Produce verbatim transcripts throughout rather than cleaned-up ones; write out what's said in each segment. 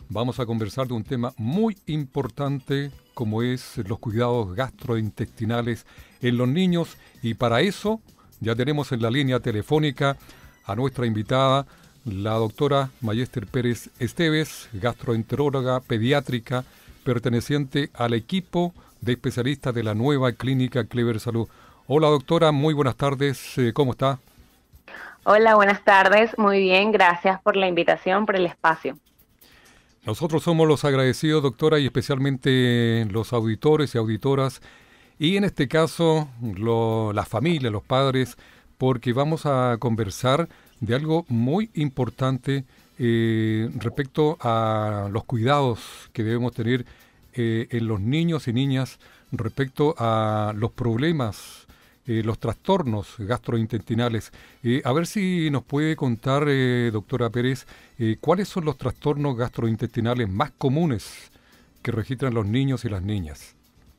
vamos a conversar de un tema muy importante como es los cuidados gastrointestinales en los niños, y para eso ya tenemos en la línea telefónica a nuestra invitada, la doctora Mayester Pérez Esteves, gastroenteróloga pediátrica perteneciente al equipo de especialistas de la nueva clínica Clever Salud. Hola doctora, muy buenas tardes, ¿cómo está? Hola, buenas tardes, muy bien, gracias por la invitación, por el espacio. Nosotros somos los agradecidos, doctora, y especialmente los auditores y auditoras, y en este caso lo, las familias, los padres, porque vamos a conversar de algo muy importante eh, respecto a los cuidados que debemos tener eh, en los niños y niñas respecto a los problemas, eh, los trastornos gastrointestinales. Eh, a ver si nos puede contar, eh, doctora Pérez, eh, cuáles son los trastornos gastrointestinales más comunes que registran los niños y las niñas.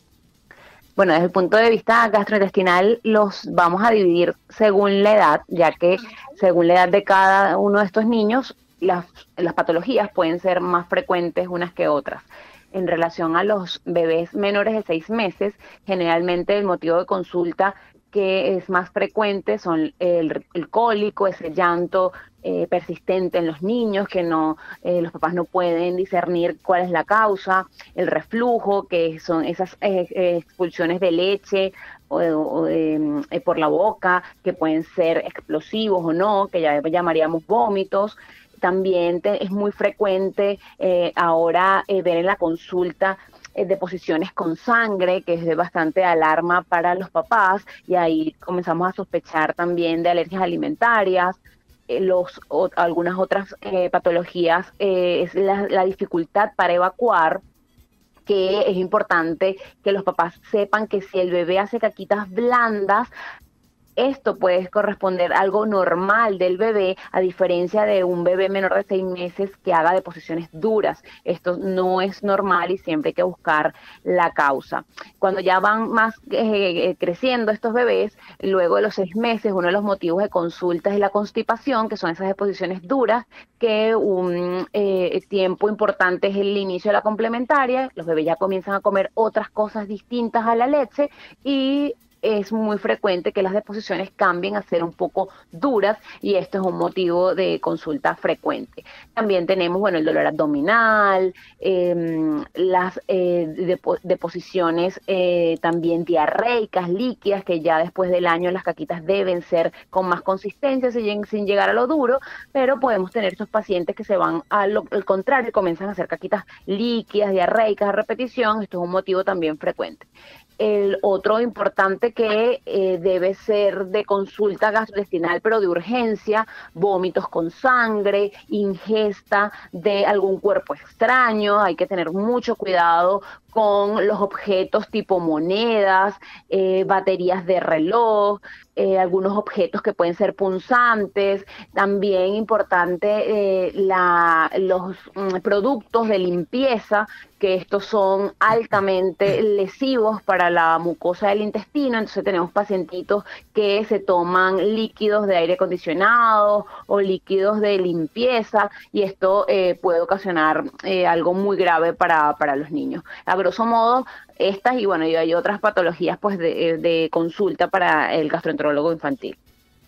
Bueno, desde el punto de vista gastrointestinal los vamos a dividir según la edad, ya que según la edad de cada uno de estos niños, las, las patologías pueden ser más frecuentes unas que otras. En relación a los bebés menores de seis meses, generalmente el motivo de consulta que es más frecuente son el, el cólico, ese llanto eh, persistente en los niños, que no eh, los papás no pueden discernir cuál es la causa, el reflujo, que son esas eh, eh, expulsiones de leche o, o eh, eh, por la boca, que pueden ser explosivos o no, que ya llamaríamos vómitos. También te, es muy frecuente eh, ahora eh, ver en la consulta eh, deposiciones con sangre, que es de bastante alarma para los papás, y ahí comenzamos a sospechar también de alergias alimentarias. Eh, los, o, algunas otras eh, patologías eh, es la, la dificultad para evacuar, que es importante que los papás sepan que si el bebé hace caquitas blandas, esto puede corresponder a algo normal del bebé, a diferencia de un bebé menor de seis meses que haga deposiciones duras. Esto no es normal y siempre hay que buscar la causa. Cuando ya van más eh, creciendo estos bebés, luego de los seis meses, uno de los motivos de consulta es la constipación, que son esas deposiciones duras, que un eh, tiempo importante es el inicio de la complementaria. Los bebés ya comienzan a comer otras cosas distintas a la leche y es muy frecuente que las deposiciones cambien a ser un poco duras, y esto es un motivo de consulta frecuente. También tenemos, bueno, el dolor abdominal, eh, las eh, depo deposiciones eh, también diarreicas, líquidas, que ya después del año las caquitas deben ser con más consistencia, sin, sin llegar a lo duro, pero podemos tener estos pacientes que se van a lo, al contrario, comienzan a hacer caquitas líquidas, diarreicas a repetición. Esto es un motivo también frecuente. El otro importante que eh, debe ser de consulta gastrointestinal, pero de urgencia: vómitos con sangre, ingesta de algún cuerpo extraño. Hay que tener mucho cuidado con los objetos tipo monedas, eh, baterías de reloj, eh, algunos objetos que pueden ser punzantes. También importante eh, la, los mm, productos de limpieza, que estos son altamente lesivos para la mucosa del intestino. Entonces tenemos pacientitos que se toman líquidos de aire acondicionado o líquidos de limpieza, y esto eh, puede ocasionar eh, algo muy grave para, para los niños. A grosso modo, estas y bueno, y hay otras patologías pues de, de consulta para el gastroenterólogo infantil.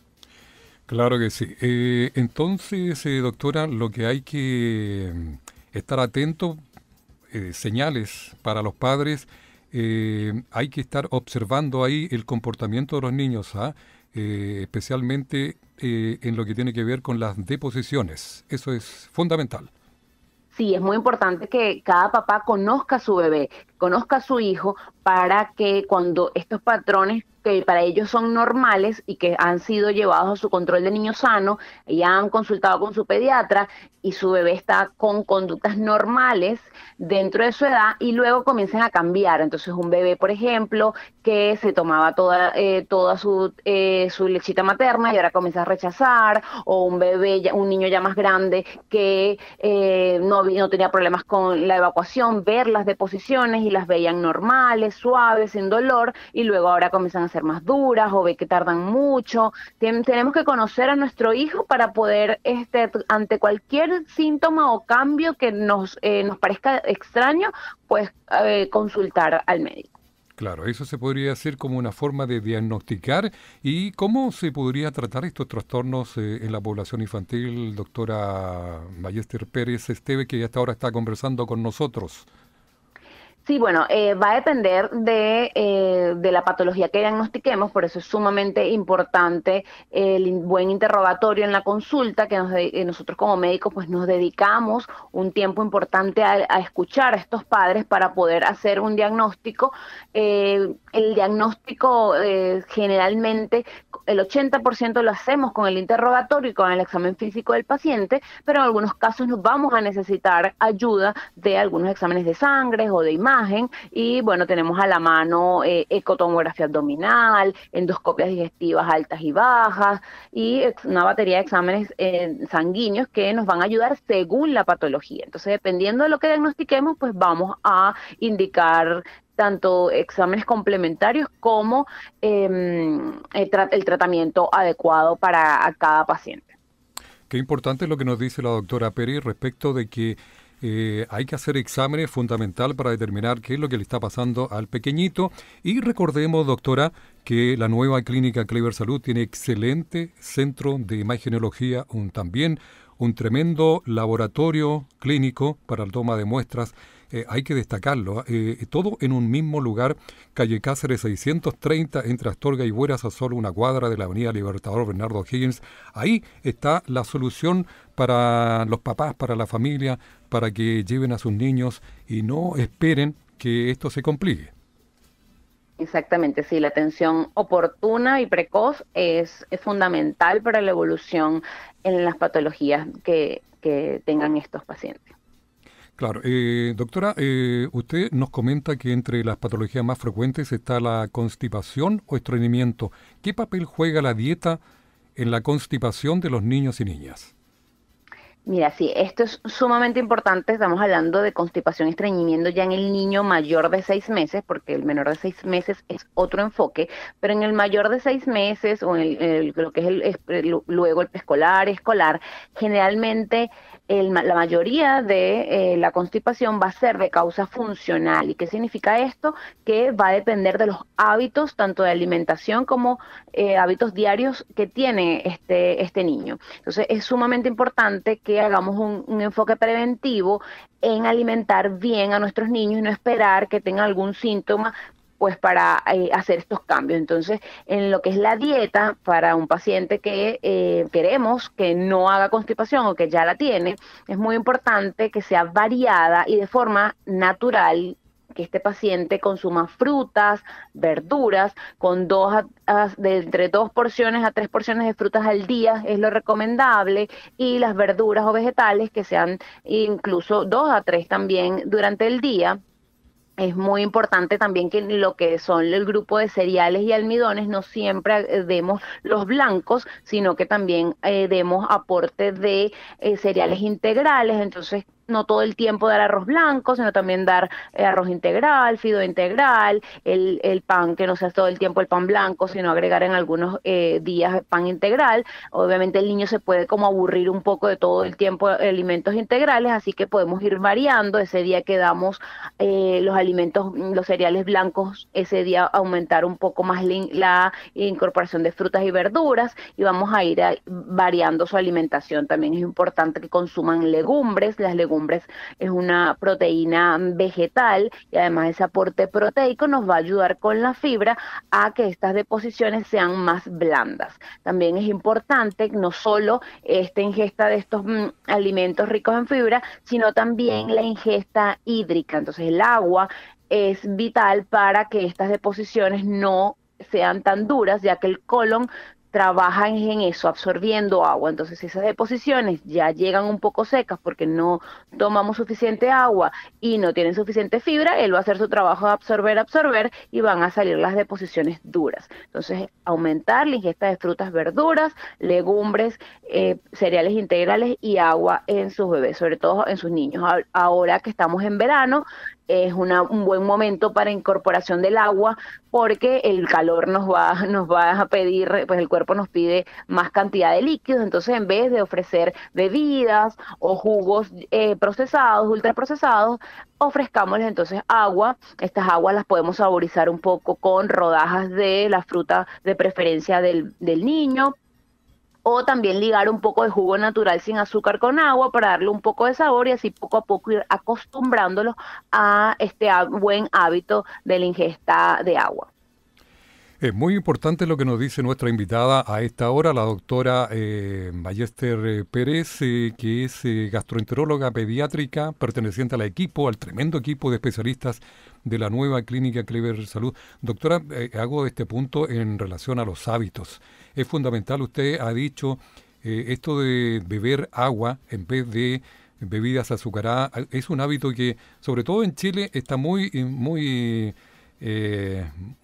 Claro que sí. Eh, entonces, eh, doctora, lo que hay que mm, estar atento, eh, señales para los padres, eh, hay que estar observando ahí el comportamiento de los niños, ¿ah? Eh, especialmente eh, en lo que tiene que ver con las deposiciones. Eso es fundamental. Sí, es muy importante que cada papá conozca a su bebé, conozca a su hijo, para que cuando estos patrones que para ellos son normales y que han sido llevados a su control de niño sano, ya han consultado con su pediatra y su bebé está con conductas normales dentro de su edad, y luego comiencen a cambiar. Entonces un bebé, por ejemplo, que se tomaba toda, eh, toda su, eh, su lechita materna y ahora comienza a rechazar, o un bebé, ya, un niño ya más grande que eh, no, no tenía problemas con la evacuación, ver las deposiciones y y las veían normales, suaves, sin dolor, y luego ahora comienzan a ser más duras o ve que tardan mucho. Tien- tenemos que conocer a nuestro hijo para poder, este, ante cualquier síntoma o cambio que nos, eh, nos parezca extraño, pues eh, consultar al médico. Claro, eso se podría hacer como una forma de diagnosticar. ¿Y cómo se podría tratar estos trastornos eh, en la población infantil, doctora Ballester Pérez Esteve, que hasta ahora está conversando con nosotros? Sí, bueno, eh, va a depender de, eh, de la patología que diagnostiquemos, por eso es sumamente importante el in- buen interrogatorio en la consulta, que nos de- eh, nosotros como médicos pues nos dedicamos un tiempo importante a, a escuchar a estos padres para poder hacer un diagnóstico. Eh, el diagnóstico eh, generalmente el ochenta por ciento lo hacemos con el interrogatorio y con el examen físico del paciente, pero en algunos casos nos vamos a necesitar ayuda de algunos exámenes de sangre o de imagen, y bueno, tenemos a la mano eh, ecotomografía abdominal, endoscopias digestivas altas y bajas, y ex- una batería de exámenes eh, sanguíneos que nos van a ayudar según la patología. Entonces, dependiendo de lo que diagnostiquemos, pues vamos a indicar tanto exámenes complementarios como eh, el, tra el tratamiento adecuado para a cada paciente. Qué importante es lo que nos dice la doctora Pérez respecto de que eh, hay que hacer exámenes fundamental para determinar qué es lo que le está pasando al pequeñito. Y recordemos, doctora, que la nueva clínica Clever Salud tiene excelente centro de imagenología, un, también un tremendo laboratorio clínico para la toma de muestras. Eh, hay que destacarlo, eh, todo en un mismo lugar, calle Cáceres seiscientos treinta, entre Astorga y Bueras, a solo una cuadra de la avenida Libertador Bernardo Higgins. Ahí está la solución para los papás, para la familia, para que lleven a sus niños y no esperen que esto se complique. Exactamente, sí, la atención oportuna y precoz es, es fundamental para la evolución en las patologías que, que tengan estos pacientes. Claro, eh, doctora, eh, usted nos comenta que entre las patologías más frecuentes está la constipación o estreñimiento. ¿Qué papel juega la dieta en la constipación de los niños y niñas? Mira, sí, esto es sumamente importante. Estamos hablando de constipación y estreñimiento ya en el niño mayor de seis meses, porque el menor de seis meses es otro enfoque, pero en el mayor de seis meses o en el- el- lo que es el, es- el- luego el preescolar y escolar, generalmente el ma- la mayoría de eh, la constipación va a ser de causa funcional. ¿Y qué significa esto? Que va a depender de los hábitos, tanto de alimentación como eh, hábitos diarios que tiene este, este niño. Entonces es sumamente importante que hagamos un, un enfoque preventivo en alimentar bien a nuestros niños y no esperar que tengan algún síntoma pues para eh, hacer estos cambios. Entonces, en lo que es la dieta para un paciente que eh, queremos que no haga constipación o que ya la tiene, es muy importante que sea variada y de forma natural, que este paciente consuma frutas, verduras, con dos a, a, de entre dos porciones a tres porciones de frutas al día es lo recomendable, y las verduras o vegetales que sean incluso dos a tres también durante el día. Es muy importante también que lo que son el grupo de cereales y almidones no siempre eh, demos los blancos, sino que también eh, demos aporte de eh, cereales integrales. Entonces, no todo el tiempo dar arroz blanco, sino también dar eh, arroz integral, fideo integral, el, el pan, que no sea todo el tiempo el pan blanco, sino agregar en algunos eh, días pan integral. Obviamente el niño se puede como aburrir un poco de todo el tiempo alimentos integrales, así que podemos ir variando. Ese día que damos eh, los alimentos, los cereales blancos, ese día aumentar un poco más la incorporación de frutas y verduras, y vamos a ir a, variando su alimentación. También es importante que consuman legumbres. Las legumbres es una proteína vegetal y además ese aporte proteico nos va a ayudar con la fibra a que estas deposiciones sean más blandas. También es importante no solo esta ingesta de estos mm, alimentos ricos en fibra, sino también la ingesta hídrica. Entonces el agua es vital para que estas deposiciones no sean tan duras, ya que el colon trabaja en eso, absorbiendo agua. Entonces, si esas deposiciones ya llegan un poco secas porque no tomamos suficiente agua y no tienen suficiente fibra, él va a hacer su trabajo de absorber, absorber, y van a salir las deposiciones duras. Entonces, aumentar la ingesta de frutas, verduras, legumbres, eh, cereales integrales y agua en sus bebés, sobre todo en sus niños. Ahora que estamos en verano, es una, un buen momento para incorporación del agua porque el calor nos va, nos va a pedir, pues el cuerpo nos pide más cantidad de líquidos, entonces en vez de ofrecer bebidas o jugos eh, procesados, ultraprocesados, ofrezcámosles entonces agua. Estas aguas las podemos saborizar un poco con rodajas de la fruta de preferencia del, del niño, o también ligar un poco de jugo natural sin azúcar con agua para darle un poco de sabor y así poco a poco ir acostumbrándolos a este buen hábito de la ingesta de agua. Es muy importante lo que nos dice nuestra invitada a esta hora, la doctora eh, Ballester Pérez, eh, que es eh, gastroenteróloga pediátrica perteneciente al equipo, al tremendo equipo de especialistas de la nueva clínica Clever Salud. Doctora, eh, hago este punto en relación a los hábitos. Es fundamental, usted ha dicho, eh, esto de beber agua en vez de bebidas azucaradas, es un hábito que, sobre todo en Chile, está muy, muy... Eh,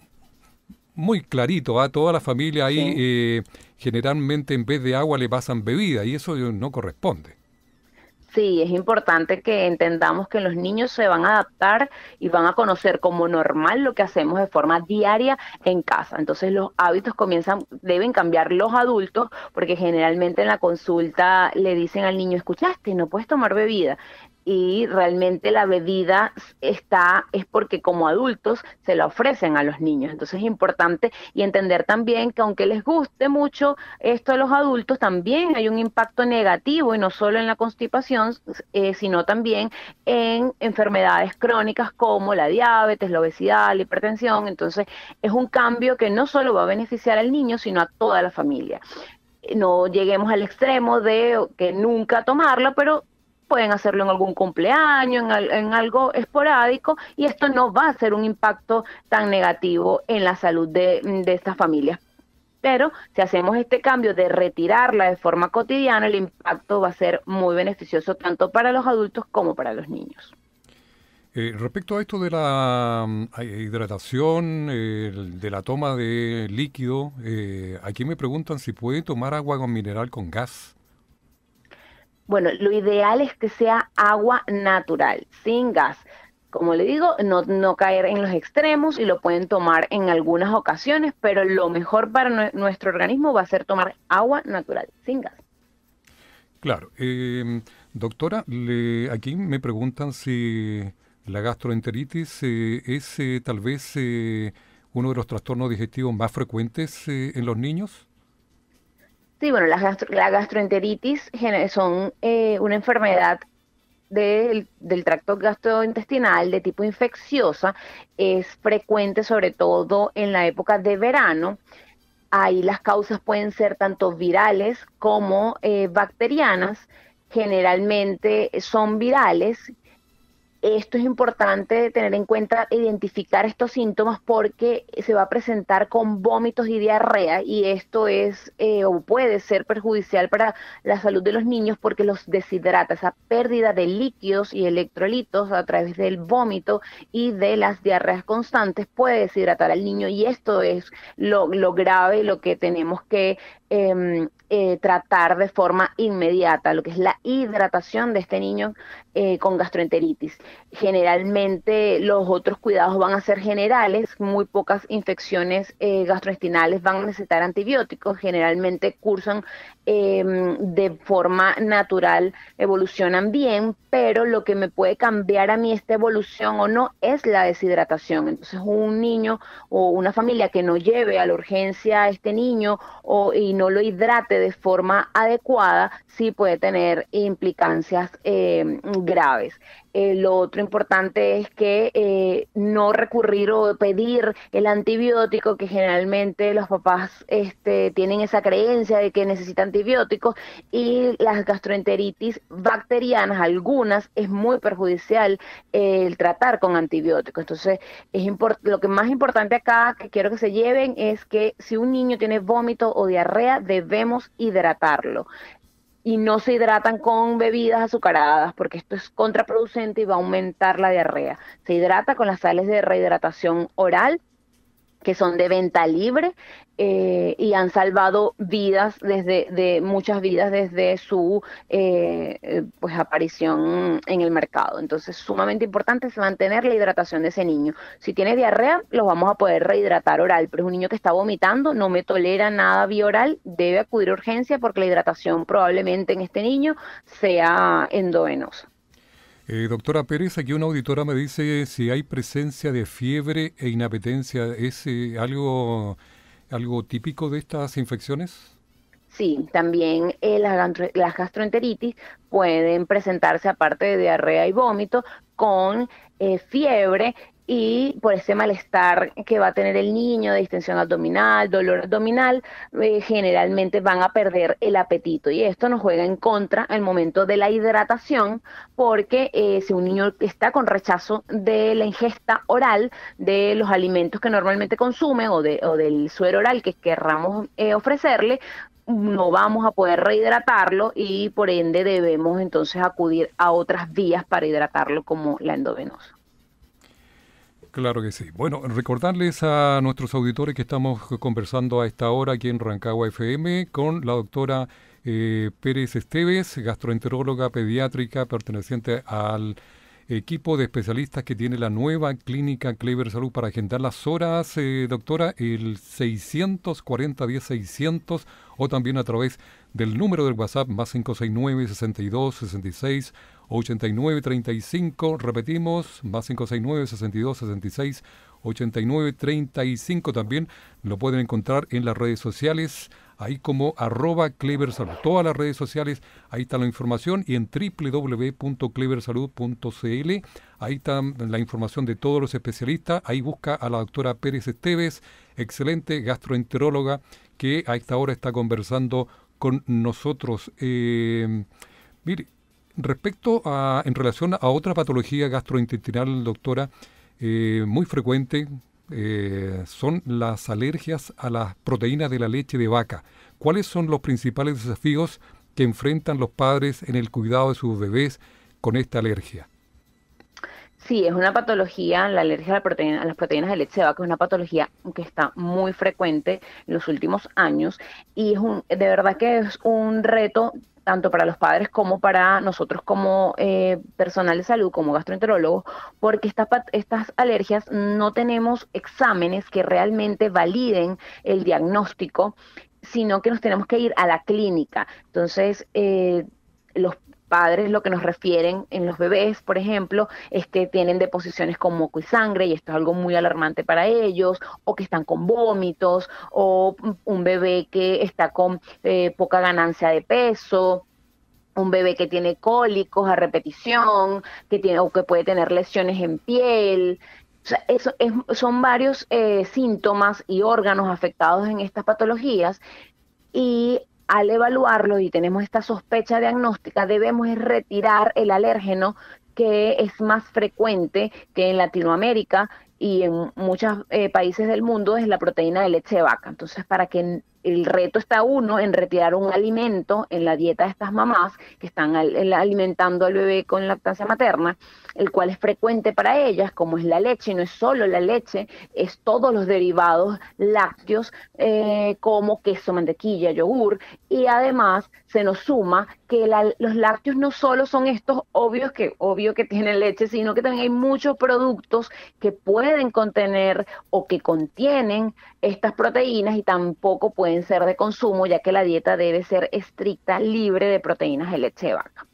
muy clarito, a ¿eh? Toda la familia ahí Sí. eh, generalmente en vez de agua le pasan bebida y eso no corresponde. Sí, es importante que entendamos que los niños se van a adaptar y van a conocer como normal lo que hacemos de forma diaria en casa. Entonces los hábitos comienzan, deben cambiar los adultos, porque generalmente en la consulta le dicen al niño, escuchaste, no puedes tomar bebida. Y realmente la bebida está, es porque como adultos se la ofrecen a los niños. Entonces es importante y entender también que aunque les guste mucho esto a los adultos, también hay un impacto negativo y no solo en la constipación, eh, sino también en enfermedades crónicas como la diabetes, la obesidad, la hipertensión. Entonces es un cambio que no solo va a beneficiar al niño, sino a toda la familia. No lleguemos al extremo de que nunca tomarla, pero pueden hacerlo en algún cumpleaños, en, al, en algo esporádico, y esto no va a ser un impacto tan negativo en la salud de, de estas familias. Pero si hacemos este cambio de retirarla de forma cotidiana, el impacto va a ser muy beneficioso tanto para los adultos como para los niños. Eh, respecto a esto de la um, hidratación, eh, de la toma de líquido, eh, aquí me preguntan si puede tomar agua con mineral con gas. Bueno, lo ideal es que sea agua natural, sin gas. Como le digo, no, no caer en los extremos y lo pueden tomar en algunas ocasiones, pero lo mejor para nue- nuestro organismo va a ser tomar agua natural, sin gas. Claro. Eh, doctora, le, aquí me preguntan si la gastroenteritis eh, es eh, tal vez eh, uno de los trastornos digestivos más frecuentes eh, en los niños. Sí, bueno, la, gastro- la gastroenteritis gene- son eh, una enfermedad del, del tracto gastrointestinal de tipo infecciosa. Es frecuente sobre todo en la época de verano. Ahí las causas pueden ser tanto virales como eh, bacterianas. Generalmente son virales. Esto es importante tener en cuenta, identificar estos síntomas porque se va a presentar con vómitos y diarrea, y esto es eh, o puede ser perjudicial para la salud de los niños porque los deshidrata. Esa pérdida de líquidos y electrolitos a través del vómito y de las diarreas constantes puede deshidratar al niño, y esto es lo, lo grave, lo que tenemos que eh, eh, tratar de forma inmediata, lo que es la hidratación de este niño eh, con gastroenteritis. Generalmente los otros cuidados van a ser generales, muy pocas infecciones eh, gastrointestinales van a necesitar antibióticos, generalmente cursan eh, de forma natural, evolucionan bien, pero lo que me puede cambiar a mí esta evolución o no es la deshidratación. Entonces un niño o una familia que no lleve a la urgencia a este niño o, y no lo hidrate de forma adecuada, sí puede tener implicancias eh, graves. Eh, lo otro importante es que eh, no recurrir o pedir el antibiótico, que generalmente los papás este, tienen esa creencia de que necesitan antibióticos, y las gastroenteritis bacterianas, algunas, es muy perjudicial eh, el tratar con antibióticos. Entonces, es import- lo que más importante acá que quiero que se lleven es que si un niño tiene vómito o diarrea, debemos hidratarlo. Y no se hidratan con bebidas azucaradas porque esto es contraproducente y va a aumentar la diarrea. Se hidrata con las sales de rehidratación oral, que son de venta libre eh, y han salvado vidas desde de muchas vidas desde su eh, eh, pues aparición en el mercado. Entonces, sumamente importante es mantener la hidratación de ese niño. Si tiene diarrea, lo vamos a poder rehidratar oral, pero es un niño que está vomitando, no me tolera nada vía oral, debe acudir a urgencia porque la hidratación probablemente en este niño sea endovenosa. Eh, doctora Pérez, aquí una auditora me dice si hay presencia de fiebre e inapetencia. ¿Es eh, algo, algo típico de estas infecciones? Sí, también eh, las, gastro- las gastroenteritis pueden presentarse, aparte de diarrea y vómito, con eh, fiebre y por ese malestar que va a tener el niño de distensión abdominal, dolor abdominal, eh, generalmente van a perder el apetito y esto nos juega en contra al momento de la hidratación porque eh, si un niño está con rechazo de la ingesta oral de los alimentos que normalmente consume o, de, o del suero oral que querramos eh, ofrecerle, no vamos a poder rehidratarlo y por ende debemos entonces acudir a otras vías para hidratarlo como la endovenosa. Claro que sí. Bueno, recordarles a nuestros auditores que estamos conversando a esta hora aquí en Rancagua F M con la doctora eh, Pérez Esteves, gastroenteróloga pediátrica perteneciente al equipo de especialistas que tiene la nueva clínica Clever Salud. Para agendar las horas, eh, doctora, el seiscientos cuarenta diez seiscientos o también a través del número del WhatsApp más cinco seis nueve, sesenta y dos, sesenta y seis, ochenta y nueve, treinta y cinco. Repetimos, más cinco seis nueve, sesenta y dos, sesenta y seis, ochenta y nueve, treinta y cinco. También lo pueden encontrar en las redes sociales, ahí como arroba Clever Salud. Todas las redes sociales, ahí está la información y en doble u doble u doble u punto clever salud punto c l, ahí está la información de todos los especialistas. Ahí busca a la doctora Pérez Esteves, excelente gastroenteróloga que a esta hora está conversando con nosotros. Eh, mire, respecto a, en relación a otra patología gastrointestinal, doctora, eh, muy frecuente, eh, son las alergias a las proteínas de la leche de vaca. ¿Cuáles son los principales desafíos que enfrentan los padres en el cuidado de sus bebés con esta alergia? Sí, es una patología, la alergia a, la proteína, a las proteínas de leche de vaca es una patología que está muy frecuente en los últimos años y es un, de verdad que es un reto tanto para los padres como para nosotros como eh, personal de salud, como gastroenterólogos, porque estas, estas alergias no tenemos exámenes que realmente validen el diagnóstico, sino que nos tenemos que ir a la clínica. Entonces, eh, los padres lo que nos refieren en los bebés, por ejemplo, es que tienen deposiciones con moco y sangre y esto es algo muy alarmante para ellos, o que están con vómitos, o un bebé que está con eh, poca ganancia de peso, un bebé que tiene cólicos a repetición, que tiene o que puede tener lesiones en piel. O sea, eso es, son varios eh, síntomas y órganos afectados en estas patologías y al evaluarlo y tenemos esta sospecha diagnóstica, debemos retirar el alérgeno que es más frecuente que en Latinoamérica y en muchos eh, países del mundo es la proteína de leche de vaca. Entonces, para que el reto está uno en retirar un alimento en la dieta de estas mamás que están al, el, alimentando al bebé con lactancia materna, el cual es frecuente para ellas, como es la leche, y no es solo la leche, es todos los derivados lácteos eh, como queso, mantequilla, yogur, y además se nos suma que la, los lácteos no solo son estos obvios que, obvio que tienen leche, sino que también hay muchos productos que pueden contener o que contienen estas proteínas y tampoco pueden ser de consumo, ya que la dieta debe ser estricta, libre de proteínas de leche de vaca.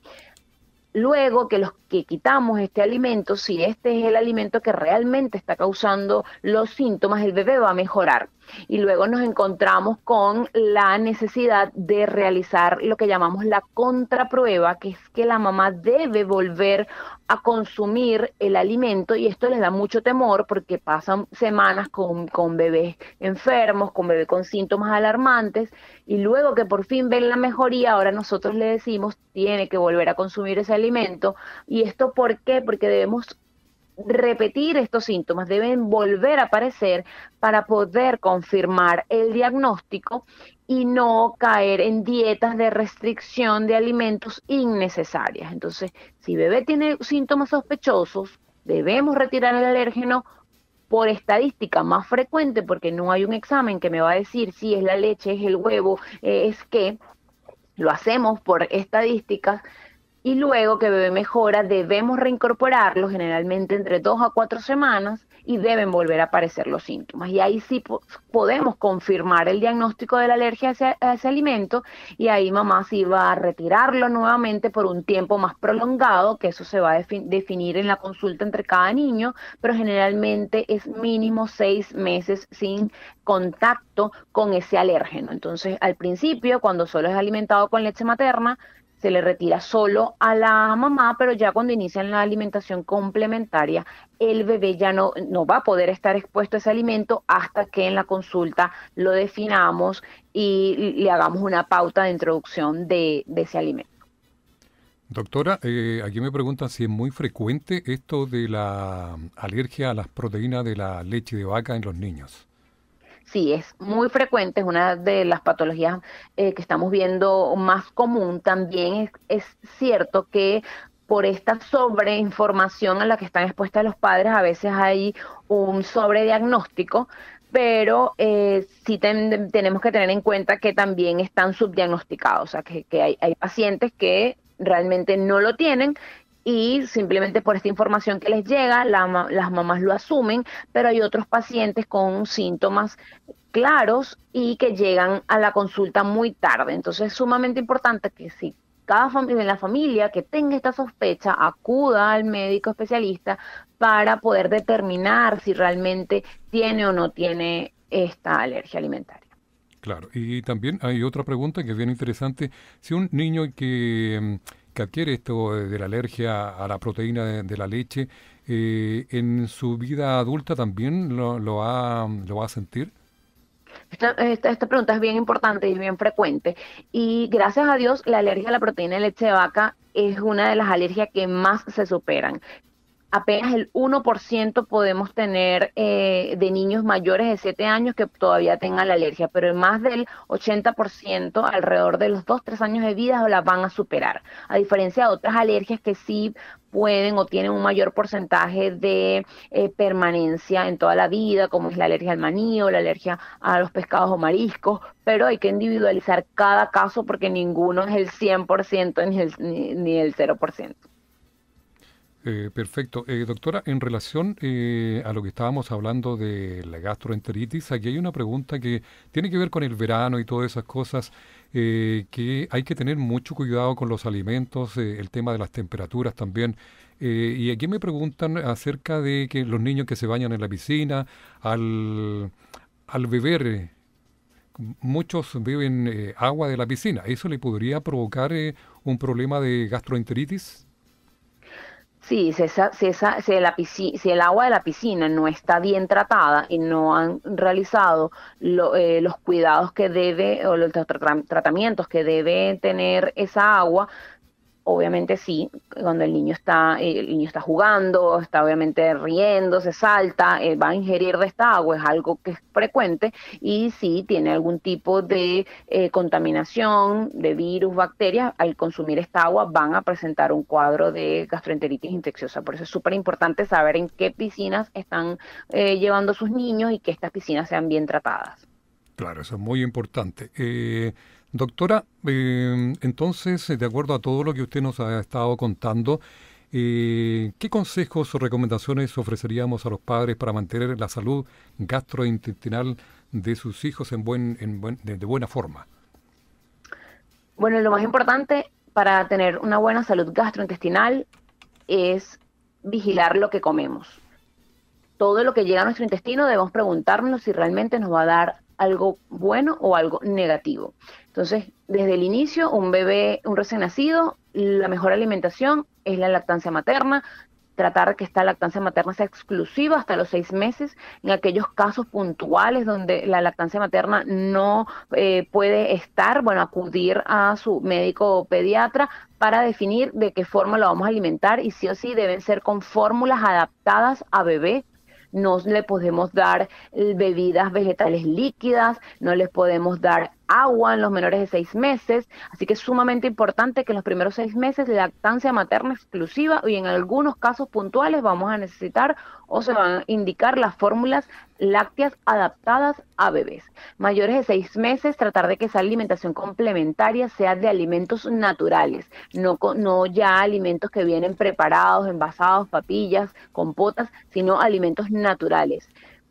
Luego que los que quitamos este alimento, si este es el alimento que realmente está causando los síntomas, el bebé va a mejorar. Y luego nos encontramos con la necesidad de realizar lo que llamamos la contraprueba, que es que la mamá debe volver a consumir el alimento y esto les da mucho temor porque pasan semanas con, con bebés enfermos, con bebés con síntomas alarmantes y luego que por fin ven la mejoría, ahora nosotros le decimos tiene que volver a consumir ese alimento. ¿Y esto por qué? Porque debemos repetir estos síntomas, deben volver a aparecer para poder confirmar el diagnóstico y no caer en dietas de restricción de alimentos innecesarias. Entonces, si bebé tiene síntomas sospechosos, debemos retirar el alérgeno por estadística más frecuente, porque no hay un examen que me va a decir si es la leche, es el huevo, eh, es que lo hacemos por estadísticas. Y luego que bebé mejora, debemos reincorporarlo generalmente entre dos a cuatro semanas y deben volver a aparecer los síntomas. Y ahí sí po podemos confirmar el diagnóstico de la alergia a ese, a ese alimento, y ahí mamá sí va a retirarlo nuevamente por un tiempo más prolongado, que eso se va a defi definir en la consulta entre cada niño, pero generalmente es mínimo seis meses sin contacto con ese alérgeno. Entonces, al principio, cuando solo es alimentado con leche materna, se le retira solo a la mamá, pero ya cuando inician la alimentación complementaria, el bebé ya no, no va a poder estar expuesto a ese alimento hasta que en la consulta lo definamos y le hagamos una pauta de introducción de, de ese alimento. Doctora, eh, aquí me preguntan si es muy frecuente esto de la alergia a las proteínas de la leche de vaca en los niños. Sí, es muy frecuente, es una de las patologías eh, que estamos viendo más común. También es, es cierto que por esta sobreinformación a la que están expuestos los padres, a veces hay un sobrediagnóstico, pero eh, sí ten, tenemos que tener en cuenta que también están subdiagnosticados, o sea, que, que hay, hay pacientes que realmente no lo tienen, y simplemente por esta información que les llega, la, las mamás lo asumen, pero hay otros pacientes con síntomas claros y que llegan a la consulta muy tarde. Entonces es sumamente importante que si cada familia en la familia que tenga esta sospecha acuda al médico especialista para poder determinar si realmente tiene o no tiene esta alergia alimentaria. Claro, y también hay otra pregunta que es bien interesante. Si un niño que, que adquiere esto de la alergia a la proteína de, de la leche, eh, ¿en su vida adulta también lo, lo, va, lo va a sentir? Esta, esta, esta pregunta es bien importante y bien frecuente. Y gracias a Dios, la alergia a la proteína de leche de vaca es una de las alergias que más se superan. Apenas el uno por ciento podemos tener eh, de niños mayores de siete años que todavía tengan la alergia, pero más del ochenta por ciento, alrededor de los dos tres años de vida, la van a superar. A diferencia de otras alergias que sí pueden o tienen un mayor porcentaje de eh, permanencia en toda la vida, como es la alergia al maní o la alergia a los pescados o mariscos, pero hay que individualizar cada caso porque ninguno es el cien por ciento ni el, ni, ni el cero por ciento. Eh, perfecto. Eh, doctora, en relación eh, a lo que estábamos hablando de la gastroenteritis, aquí hay una pregunta que tiene que ver con el verano y todas esas cosas, eh, que hay que tener mucho cuidado con los alimentos, eh, el tema de las temperaturas también. Eh, y aquí me preguntan acerca de que los niños que se bañan en la piscina, al, al beber, eh, muchos beben eh, agua de la piscina. ¿Eso le podría provocar eh, un problema de gastroenteritis? Sí, si, esa, si, esa, si, la piscina, si el agua de la piscina no está bien tratada y no han realizado lo, eh, los cuidados que debe o los tra tratamientos que debe tener esa agua, obviamente sí, cuando el niño está, eh, el niño está jugando, está obviamente riendo, se salta, eh, va a ingerir de esta agua, es algo que es frecuente, y si tiene algún tipo de eh, contaminación de virus, bacterias, al consumir esta agua van a presentar un cuadro de gastroenteritis infecciosa. Por eso es súper importante saber en qué piscinas están eh, llevando a sus niños y que estas piscinas sean bien tratadas. Claro, eso es muy importante. Eh, doctora, eh, entonces, de acuerdo a todo lo que usted nos ha estado contando, eh, ¿qué consejos o recomendaciones ofreceríamos a los padres para mantener la salud gastrointestinal de sus hijos en buen, en buen, de, de buena forma? Bueno, lo más importante para tener una buena salud gastrointestinal es vigilar lo que comemos. Todo lo que llega a nuestro intestino debemos preguntarnos si realmente nos va a dar algo bueno o algo negativo. Entonces, desde el inicio, un bebé, un recién nacido, la mejor alimentación es la lactancia materna. Tratar que esta lactancia materna sea exclusiva hasta los seis meses. En aquellos casos puntuales donde la lactancia materna no eh, puede estar, bueno, acudir a su médico o pediatra para definir de qué forma lo vamos a alimentar, y sí o sí deben ser con fórmulas adaptadas a bebé. No le podemos dar bebidas vegetales líquidas, no les podemos dar agua en los menores de seis meses, así que es sumamente importante que en los primeros seis meses lactancia materna exclusiva y en algunos casos puntuales vamos a necesitar o se van a indicar las fórmulas lácteas adaptadas a bebés. Mayores de seis meses, tratar de que esa alimentación complementaria sea de alimentos naturales, no, no ya alimentos que vienen preparados, envasados, papillas, compotas, sino alimentos naturales.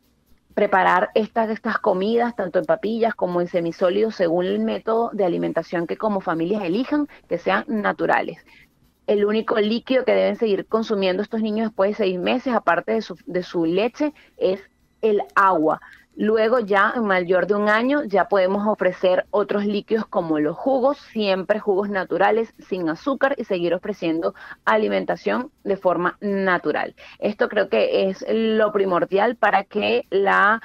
Preparar estas, estas comidas, tanto en papillas como en semisólidos, según el método de alimentación que como familias elijan, que sean naturales. El único líquido que deben seguir consumiendo estos niños después de seis meses, aparte de su, de su leche, es el agua. Luego ya en mayor de un año ya podemos ofrecer otros líquidos como los jugos, siempre jugos naturales sin azúcar y seguir ofreciendo alimentación de forma natural. Esto creo que es lo primordial para que la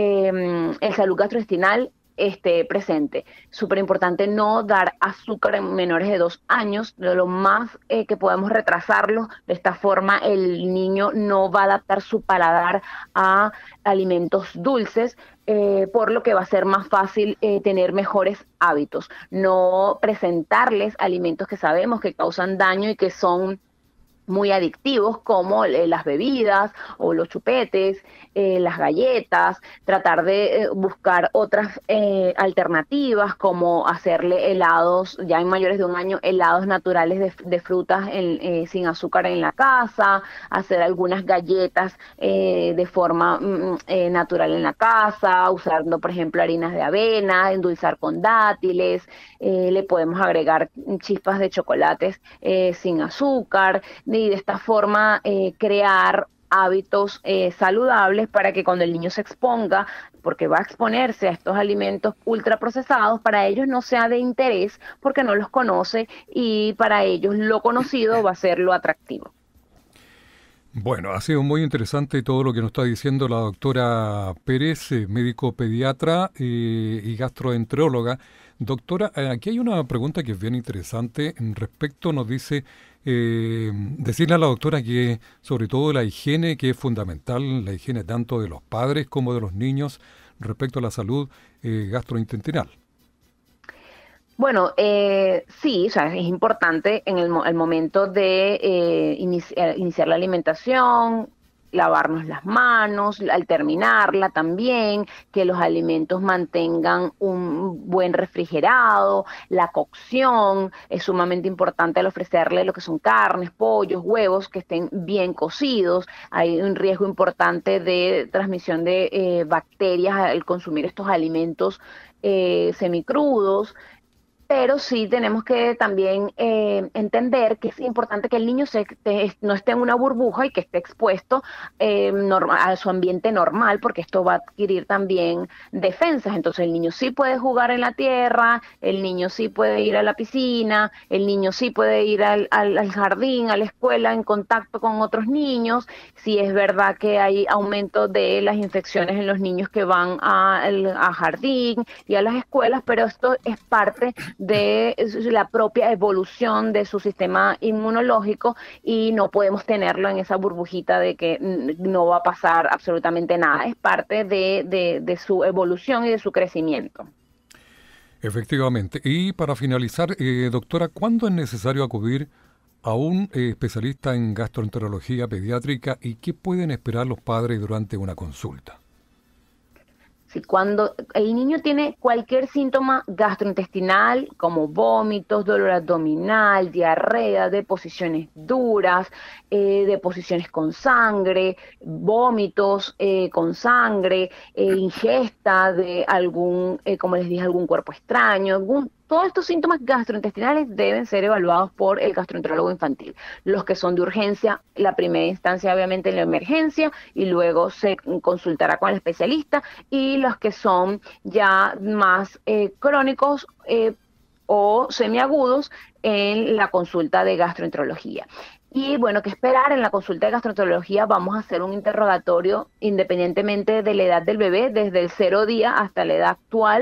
eh, el salud gastrointestinal esté presente. Súper importante no dar azúcar en menores de dos años, de lo más eh, que podemos retrasarlo. De esta forma el niño no va a adaptar su paladar a alimentos dulces, eh, por lo que va a ser más fácil eh, tener mejores hábitos. No presentarles alimentos que sabemos que causan daño y que son muy adictivos, como eh, las bebidas o los chupetes, eh, las galletas, tratar de eh, buscar otras eh, alternativas, como hacerle helados, ya en mayores de un año, helados naturales de, de frutas en, eh, sin azúcar en la casa, hacer algunas galletas eh, de forma mm, eh, natural en la casa, usando, por ejemplo, harinas de avena, endulzar con dátiles, eh, le podemos agregar chispas de chocolates eh, sin azúcar, y de esta forma eh, crear hábitos eh, saludables para que cuando el niño se exponga, porque va a exponerse a estos alimentos ultraprocesados, para ellos no sea de interés porque no los conoce y para ellos lo conocido va a ser lo atractivo. Bueno, ha sido muy interesante todo lo que nos está diciendo la doctora Pérez, eh, médico pediatra eh, y gastroenteróloga. Doctora, eh, aquí hay una pregunta que es bien interesante. En respecto, nos dice, eh, decirle a la doctora que sobre todo la higiene, que es fundamental, la higiene tanto de los padres como de los niños respecto a la salud eh, gastrointestinal. Bueno, eh, sí, o sea, es importante en el, mo- el momento de eh, inici- eh, iniciar la alimentación, lavarnos las manos, al terminarla también, que los alimentos mantengan un buen refrigerado, la cocción es sumamente importante al ofrecerle lo que son carnes, pollos, huevos, que estén bien cocidos. Hay un riesgo importante de transmisión de eh, bacterias al consumir estos alimentos eh, semicrudos, pero sí tenemos que también eh, entender que es importante que el niño se, te- no esté en una burbuja y que esté expuesto eh, norma- a su ambiente normal, porque esto va a adquirir también defensas. Entonces el niño sí puede jugar en la tierra, el niño sí puede ir a la piscina, el niño sí puede ir al, al- al jardín, a la escuela, en contacto con otros niños. Sí es verdad que hay aumento de las infecciones en los niños que van a, al- a jardín y a las escuelas, pero esto es parte de la propia evolución de su sistema inmunológico y no podemos tenerlo en esa burbujita de que no va a pasar absolutamente nada. Es parte de, de, de su evolución y de su crecimiento. Efectivamente. Y para finalizar, eh, doctora, ¿cuándo es necesario acudir a un eh, especialista en gastroenterología pediátrica y qué pueden esperar los padres durante una consulta? Si cuando el niño tiene cualquier síntoma gastrointestinal, como vómitos, dolor abdominal, diarrea, deposiciones duras, eh, deposiciones con sangre, vómitos eh, con sangre, eh, ingesta de algún, eh, como les dije, algún cuerpo extraño, algún, todos estos síntomas gastrointestinales deben ser evaluados por el gastroenterólogo infantil. Los que son de urgencia, la primera instancia obviamente en la emergencia y luego se consultará con el especialista, y los que son ya más eh, crónicos eh, o semiagudos en la consulta de gastroenterología. Y bueno, ¿qué esperar? En la consulta de gastroenterología vamos a hacer un interrogatorio independientemente de la edad del bebé, desde el cero día hasta la edad actual,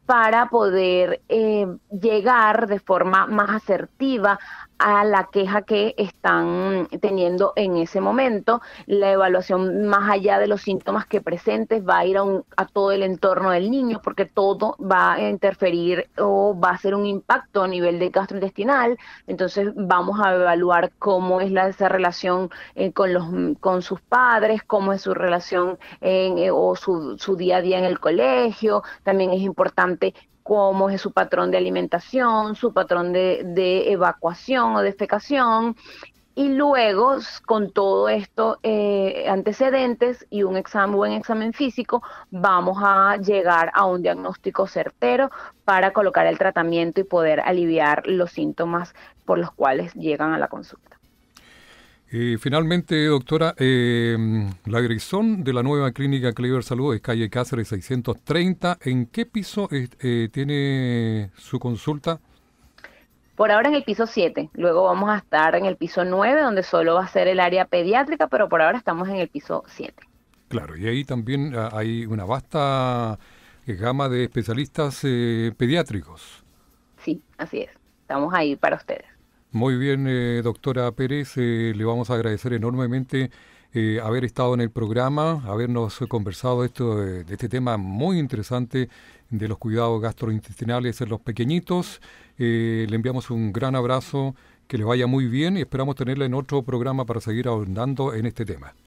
para poder eh, llegar de forma más asertiva a la queja que están teniendo en ese momento. La evaluación, más allá de los síntomas que presentes, va a ir a, un, a todo el entorno del niño, porque todo va a interferir o va a hacer un impacto a nivel de gastrointestinal. Entonces vamos a evaluar cómo es la, esa relación eh, con, los, con sus padres, cómo es su relación en, eh, o su, su día a día en el colegio. También es importante cómo es su patrón de alimentación, su patrón de, de evacuación o defecación, y luego con todo esto eh, antecedentes y un examen, buen examen físico, vamos a llegar a un diagnóstico certero para colocar el tratamiento y poder aliviar los síntomas por los cuales llegan a la consulta. Eh, finalmente, doctora, eh, la dirección de la nueva clínica Clever Salud es calle Cáceres seiscientos treinta. ¿En qué piso eh, eh, tiene su consulta? Por ahora en el piso siete, luego vamos a estar en el piso nueve, donde solo va a ser el área pediátrica, pero por ahora estamos en el piso siete. Claro, y ahí también uh, hay una vasta eh, gama de especialistas eh, pediátricos. Sí, así es. Estamos ahí para ustedes. Muy bien, eh, doctora Pérez, eh, le vamos a agradecer enormemente eh, haber estado en el programa, habernos conversado esto de, de este tema muy interesante de los cuidados gastrointestinales en los pequeñitos. Eh, le enviamos un gran abrazo, que le vaya muy bien y esperamos tenerla en otro programa para seguir ahondando en este tema.